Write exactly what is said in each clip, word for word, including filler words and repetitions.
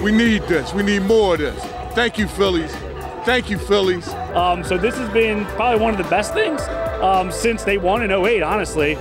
We need this. We need more of this. Thank you, Phillies. Thank you, Phillies. Um, so this has been probably one of the best things um, since they won in oh eight, honestly.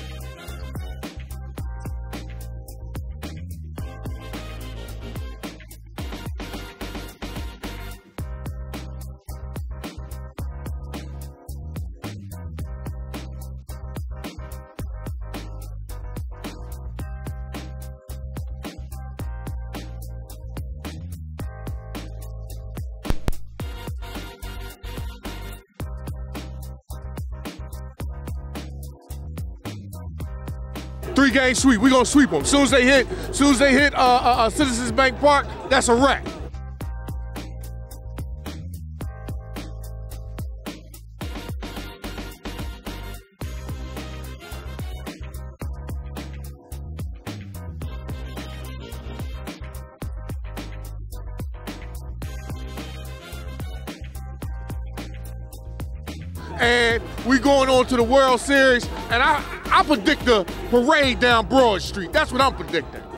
Three game sweep. We're gonna sweep them. Soon as they hit, soon as they hit uh, uh, uh, Citizens Bank Park, that's a wrap. And we going on to the World Series, and I, I predict a parade down Broad Street. That's what I'm predicting.